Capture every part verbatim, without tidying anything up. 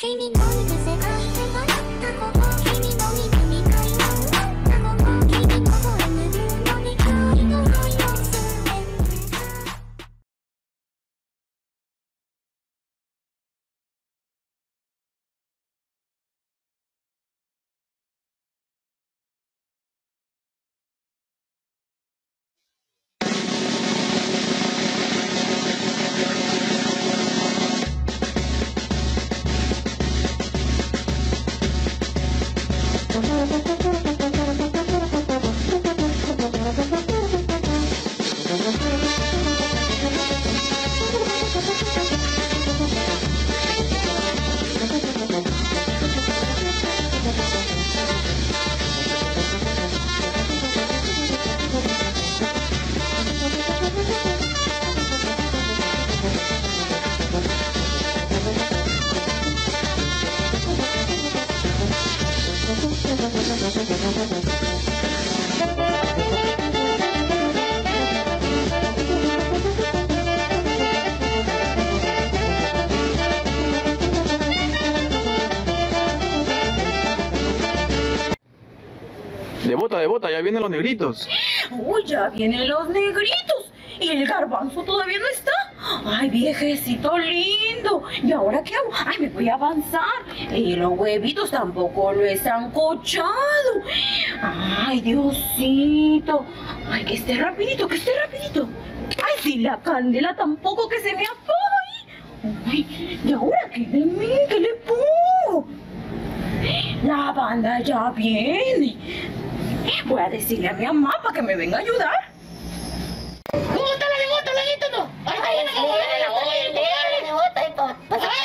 Devota, devota, ya vienen los negritos. Uy, ya vienen los negritos. ¿Y el garbanzo todavía no está? Ay, viejecito lindo. ¿Y ahora qué hago? Ay, me voy a avanzar. Y los huevitos tampoco lo he sancochado. Ay, Diosito. Ay, que esté rapidito, que esté rapidito. Ay, sí, la candela tampoco, que se me apaga ahí. Ay, ¿y ahora qué de mí? ¿Qué le pongo? La banda ya viene. Voy a decirle a mi mamá para que me venga a ayudar. ¿Cómo está la devota, laguito, no? Ahí está, viene como viene la devota.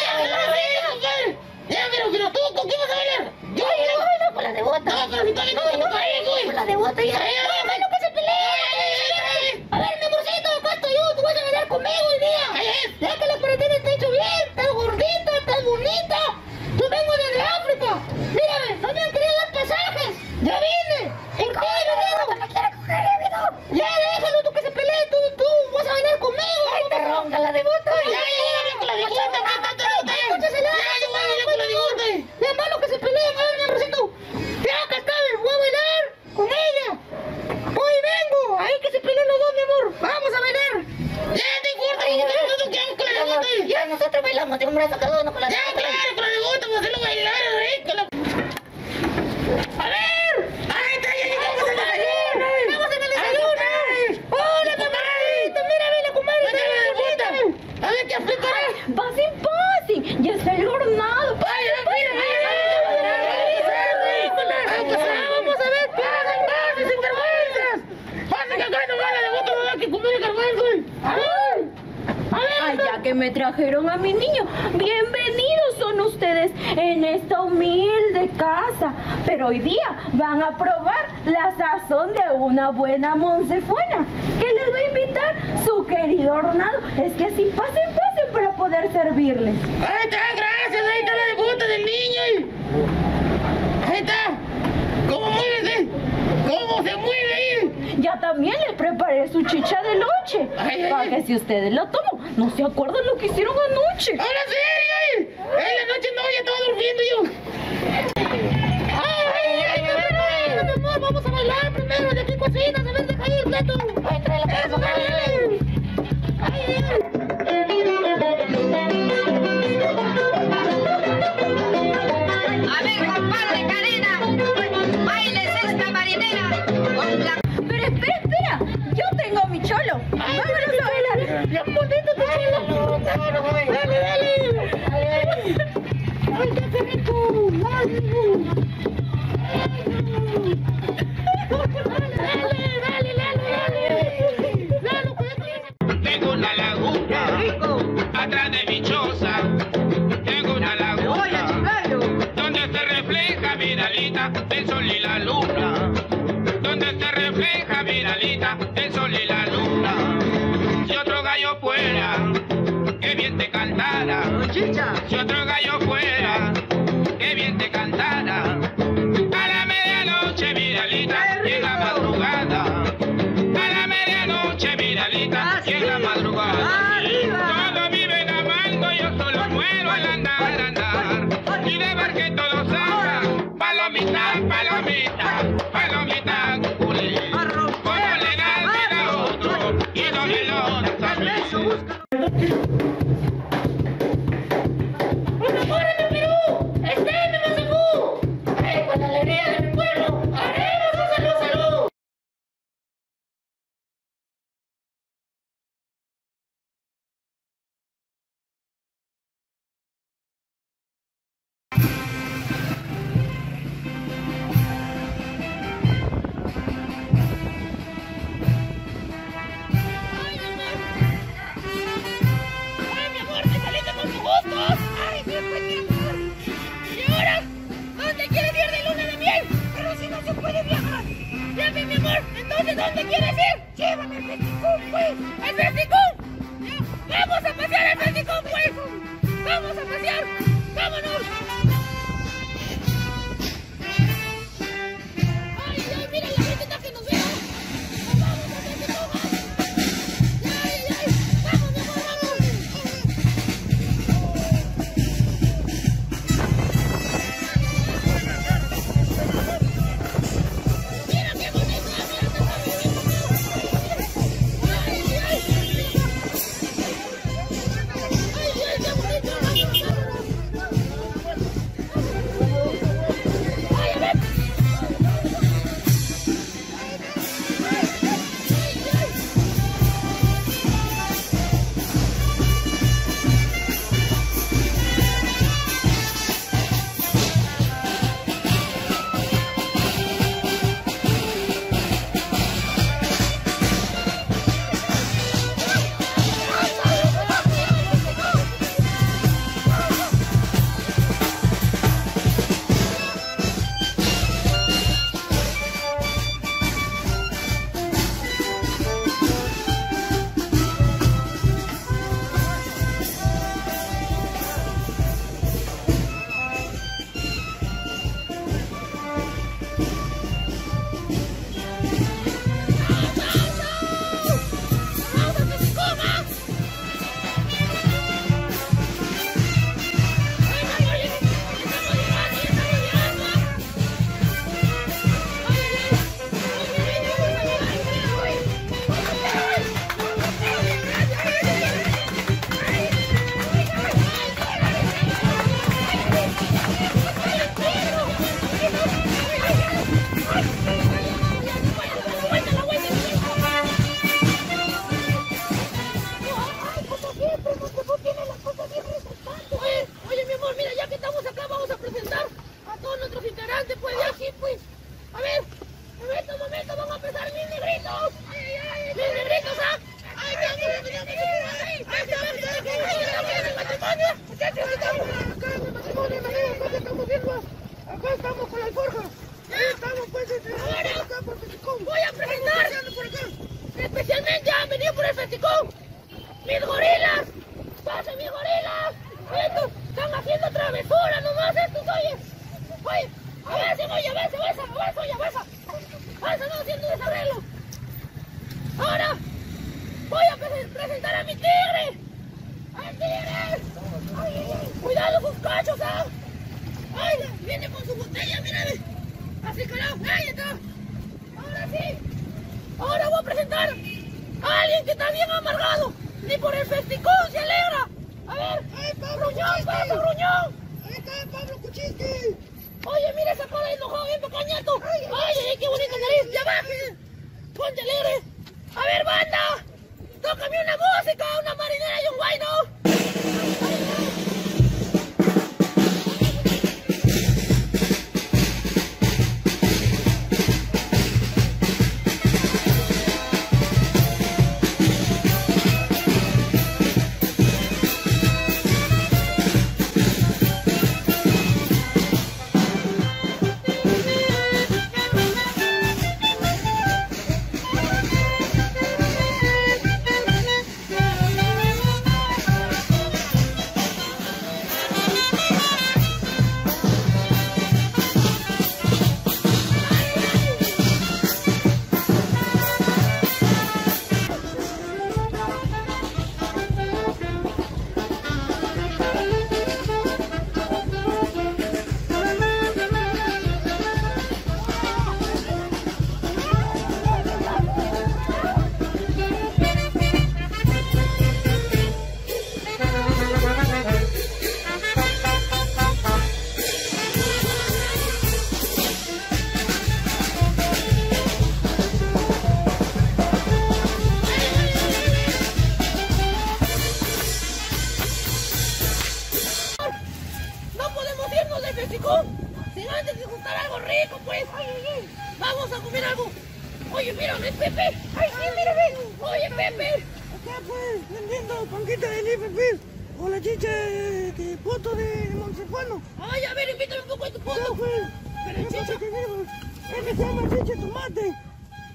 Ya, pero, pero tú, ¿con quién vas a bailar? Yo bailo con la devota. No, pero si tú no, no, con la devota. Ya, bueno, que se pelee. A ver, mi amorcito, acá estoy yo, tú vas a bailar conmigo hoy día. Ya que la cuarentena está hecho bien, estás gordita, estás bonita. Yo vengo desde África. Mírame, no me han querido dar pasajes. Ya vine. ¿En qué venido? No me quiere coger, amigo. Ya, déjalo, tú que se pelee, tú, tú vas a bailar conmigo. Ay, te ronca la devota. Ya, ya, ya, con la devota. Escúchasela. Ya, yo voy a bailar con la devota. Es malo que se peleen, a ver, mi amorcito. Ya, acá está, voy a bailar con ella. Hoy vengo. Ahí que se peleen los dos, mi amor. Vamos a bailar. Ya, te importa, nosotros quedamos con la devota. Ya, nosotros bailamos, tengo un brazo cada uno con la devota. Ya, claro, con la devota, vamos a hacerlo bailar, rico. A ver. Ahí está, ya llegamos al desayuno. Vamos en el desayuno. Hola, comadrita. Mira, ve la comadre. A ver qué aplicará. Pasen, pasen. Ya está el hornado. Ay, mira, mira. Vamos a ver, pasen, pasen, sin vergüenzas. Pasen que acá no va la devota, no va que comer el garbanzo. A ver. Ay, ya que me trajeron a mi niño, bienvenidos son ustedes en esta humilde casa. Pero hoy día van a probar la sazón de una buena monsefuena, que les va a invitar su querido Ronaldo. Es que así pasen, pasen para poder servirles. Ahí está, gracias, ahí está la devota del niño. Ahí está. ¿Cómo mueve? ¿Cómo se mueve ahí? Ya también les preparé su chicha de noche, Ay, ay, para ay. que si ustedes la toman, no se acuerdan lo que hicieron anoche. ¡Ahora serio! En la noche no, ya estaba durmiendo yo. ¡Ay, ay, ay! A ver, ay, mi amor, vamos a bailar primero. De aquí cocinas, a ver, deja ir, plato. Ay, trae la cabeza, dale, dale. Ay, ay, ay. A ver, compadre Cadena, bailes esta marinera con la... Pero espera, espera, yo tengo mi cholo. Vámonos a bailar. ¡Bien bonito tu chelo! ¡Dale, dale! ¡Ay, qué rico! ¡Ay, dale, dale, dale, dale! Tengo una laguna atrás de mi choza. Tengo una laguna donde se refleja, Viralita, el sol y la luna. Donde se refleja, Viralita, el sol y la luna. Si otro gallo fuera, que bien te cantara. Si otro gallo fuera, que bien te cantara. A la medianoche, Viralita, y en la madrugada. A la medianoche, Viralita, y en la madrugada. Todos viven amando, yo solo muero al andar, andar. Entonces, ¿dónde quieres ir? Llévame al Festicún, pues. ¡Al Festicún! ¡Vamos a pasear al Festicún, pues! ¡Vamos a pasear! ¡Vámonos! ¡Ay, ay, mira la gente está que nos vea! ¡Vamos al Festicún! ¡Ay, ay, ay! ¡Vamos, mi amor, vamos! ¡Mira qué bonito! ¡Mira qué bonito! ¡Ay, ay!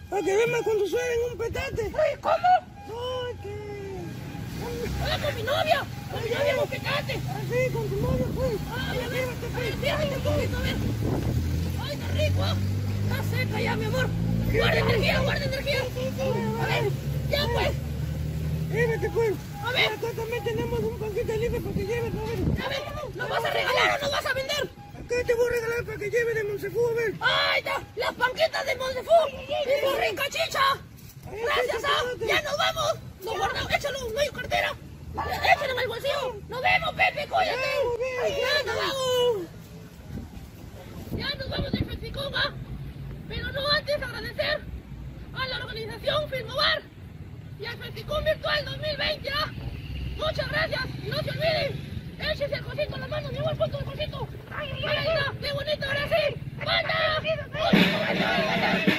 Para que vean cuando suenen un petate. Uy, ¿cómo? No, que... Hola, con mi novia. Con mi novia, un petate. Así, con tu novia, pues. Ah, a ver, a ver, a ver, fíjate un poquito, a ver. Ay, qué rico. Está seca ya, mi amor. Guarda energía, guarda energía. A ver, ya pues. Llévate, pues. A ver. Acá también tenemos un paquete libre para que lleves, a ver. A ver, ¿nos vas a regalar o nos vas a vender? Acá te voy a regalar para que lleves de Monsefú, a ver. ¡Ay, está! ¡Las panquetas de Monsefú! ¡Y su rica chicha! ¡Gracias, ah! ¡Ya nos vamos! ¡Nos guardamos! ¡Échalo! ¡No hay cartera! ¡Échalo en el bolsillo! ¡Nos vemos, Pepe! ¡Cuídate! ¡Ya nos vamos! ¡Ya nos vamos del Festicón, ah! Pero no antes agradecer a la organización Filmobar y al Festicón Virtual dos mil veinte, ah. Muchas gracias y no se olviden, échese el cosito en la mano, mi amor, ponte el cosito. Ahí está, qué bonito, ahora sí. ¡Banda! ¡Bonito, banda!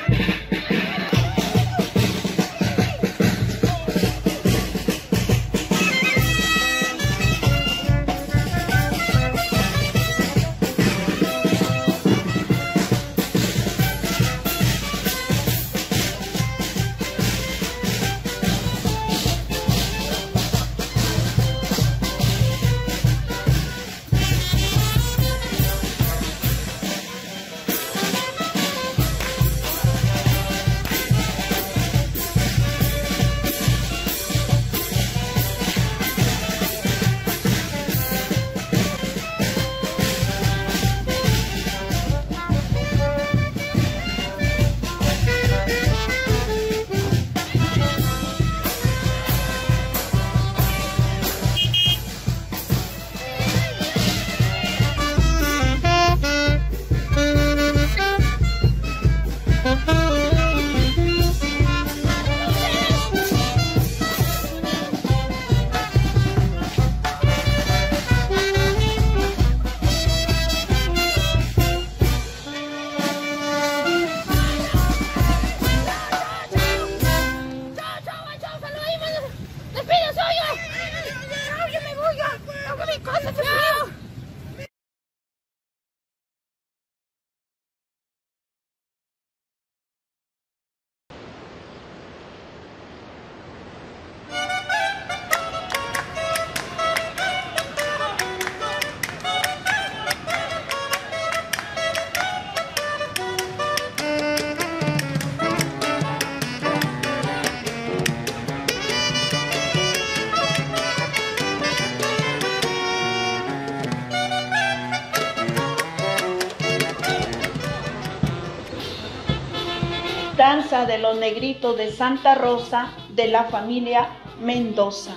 Danza de los Negritos de Santa Rosa de la familia Mendoza.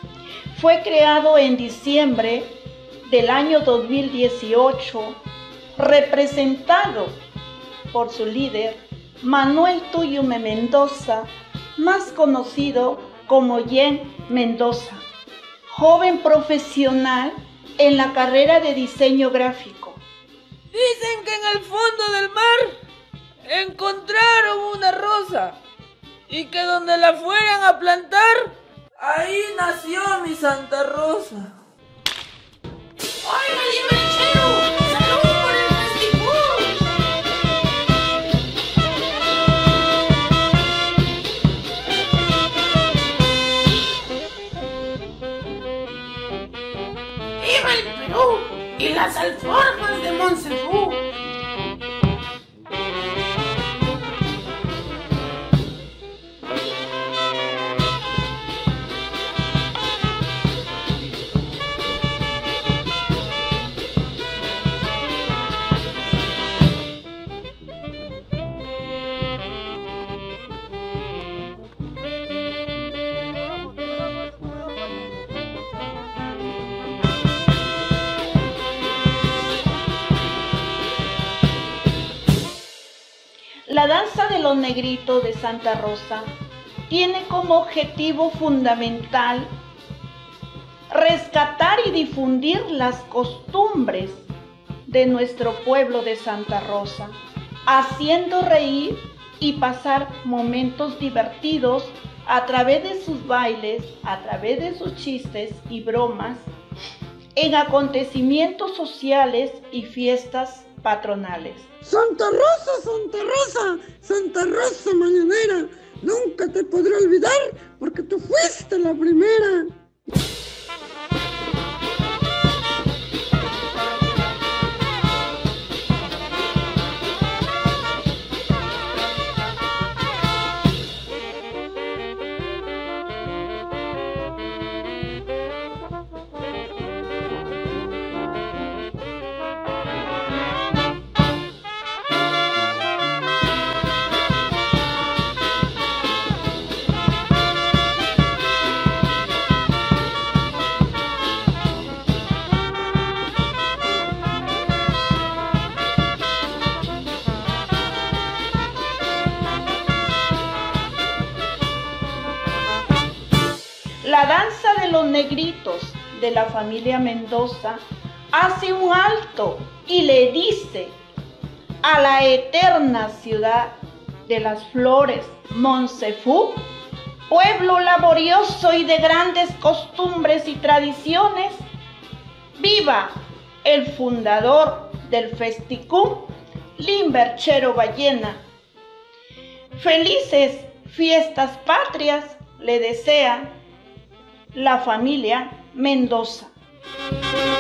Fue creado en diciembre del año dos mil dieciocho, representado por su líder Manuel Tuyume Mendoza, más conocido como Yen Mendoza, joven profesional en la carrera de diseño gráfico. Dicen que en el fondo del mar encontraron una rosa y que donde la fueran a plantar, ahí nació mi Santa Rosa. ¡Oiga, Limanchero! ¡Salud por el festival! ¡Viva el Perú y las alforjas de Monsefú! La danza de los Negritos de Santa Rosa tiene como objetivo fundamental rescatar y difundir las costumbres de nuestro pueblo de Santa Rosa, haciendo reír y pasar momentos divertidos a través de sus bailes, a través de sus chistes y bromas, en acontecimientos sociales y fiestas patronales. Santa Rosa, Santa Rosa, Santa Rosa mañanera, nunca te podré olvidar porque tú fuiste la primera. La danza de los negritos de la familia Mendoza hace un alto y le dice a la eterna ciudad de las flores, Monsefú, pueblo laborioso y de grandes costumbres y tradiciones, viva el fundador del Festicum, Limberchero Ballena. Felices fiestas patrias le desea la familia Mendoza.